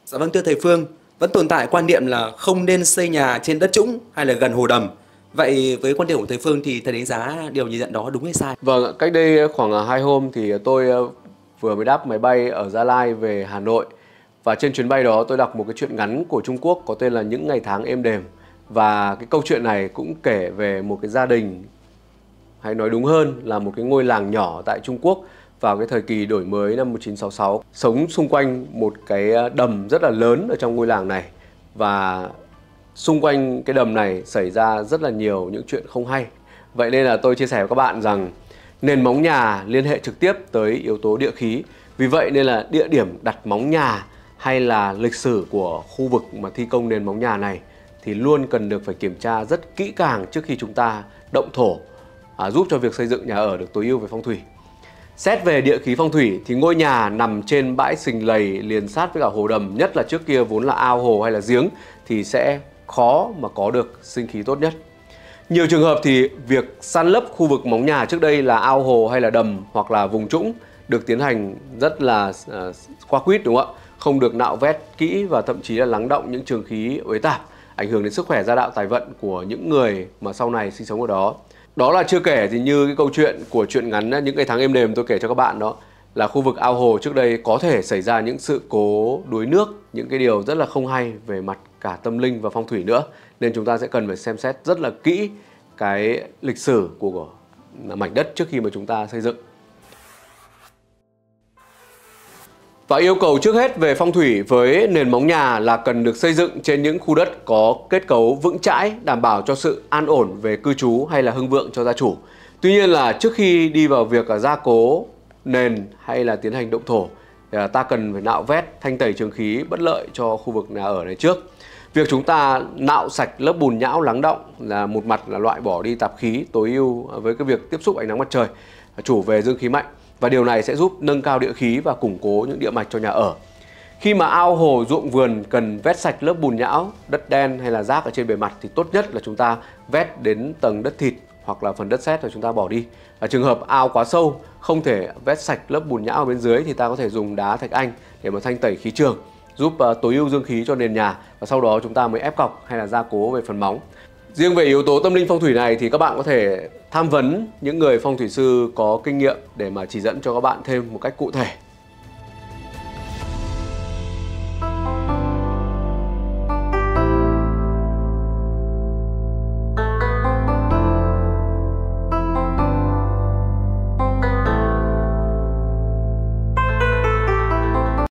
Dạ vâng, thưa thầy Phương, vẫn tồn tại quan niệm là không nên xây nhà trên đất trũng hay là gần hồ đầm. Vậy với quan điểm của thầy Phương thì thầy đánh giá điều nhìn nhận đó đúng hay sai? Vâng, cách đây khoảng 2 hôm thì tôi vừa mới đáp máy bay ở Gia Lai về Hà Nội. Và trên chuyến bay đó tôi đọc một cái truyện ngắn của Trung Quốc có tên là Những ngày tháng êm đềm. Và cái câu chuyện này cũng kể về một cái gia đình, hay nói đúng hơn là một cái ngôi làng nhỏ tại Trung Quốc vào cái thời kỳ đổi mới năm 1966, sống xung quanh một cái đầm rất là lớn ở trong ngôi làng này. Và xung quanh cái đầm này xảy ra rất là nhiều những chuyện không hay. Vậy nên là tôi chia sẻ với các bạn rằng nền móng nhà liên hệ trực tiếp tới yếu tố địa khí. Vì vậy nên là địa điểm đặt móng nhà hay là lịch sử của khu vực mà thi công nền móng nhà này thì luôn cần được phải kiểm tra rất kỹ càng trước khi chúng ta động thổ, giúp cho việc xây dựng nhà ở được tối ưu về phong thủy. Xét về địa khí phong thủy thì ngôi nhà nằm trên bãi sình lầy liền sát với cả hồ đầm, nhất là trước kia vốn là ao hồ hay là giếng, thì sẽ khó mà có được sinh khí tốt nhất. Nhiều trường hợp thì việc san lấp khu vực móng nhà trước đây là ao hồ hay là đầm hoặc là vùng trũng được tiến hành rất là qua quýt, đúng không ạ? Không được nạo vét kỹ và thậm chí là lắng đọng những trường khí uế tạp, ảnh hưởng đến sức khỏe gia đạo tài vận của những người mà sau này sinh sống ở đó. Đó là chưa kể thì như cái câu chuyện của truyện ngắn Những ngày tháng êm đềm tôi kể cho các bạn, đó là khu vực ao hồ trước đây có thể xảy ra những sự cố đuối nước, những cái điều rất là không hay về mặt cả tâm linh và phong thủy nữa. Nên chúng ta sẽ cần phải xem xét rất là kỹ cái lịch sử của mảnh đất trước khi mà chúng ta xây dựng. Và yêu cầu trước hết về phong thủy với nền móng nhà là cần được xây dựng trên những khu đất có kết cấu vững chãi, đảm bảo cho sự an ổn về cư trú hay là hưng vượng cho gia chủ. Tuy nhiên là trước khi đi vào việc gia cố nền hay là tiến hành động thổ, ta cần phải nạo vét, thanh tẩy trường khí bất lợi cho khu vực nhà ở này trước. Việc chúng ta nạo sạch lớp bùn nhão lắng đọng là một mặt là loại bỏ đi tạp khí tối ưu với cái việc tiếp xúc ánh nắng mặt trời, chủ về dương khí mạnh. Và điều này sẽ giúp nâng cao địa khí và củng cố những địa mạch cho nhà ở. Khi mà ao hồ, ruộng vườn cần vét sạch lớp bùn nhão, đất đen hay là rác ở trên bề mặt thì tốt nhất là chúng ta vét đến tầng đất thịt hoặc là phần đất sét rồi chúng ta bỏ đi. Ở trường hợp ao quá sâu không thể vét sạch lớp bùn nhão ở bên dưới thì ta có thể dùng đá thạch anh để mà thanh tẩy khí trường, giúp tối ưu dương khí cho nền nhà, và sau đó chúng ta mới ép cọc hay là gia cố về phần móng. Riêng về yếu tố tâm linh phong thủy này thì các bạn có thể tham vấn những người phong thủy sư có kinh nghiệm để mà chỉ dẫn cho các bạn thêm một cách cụ thể.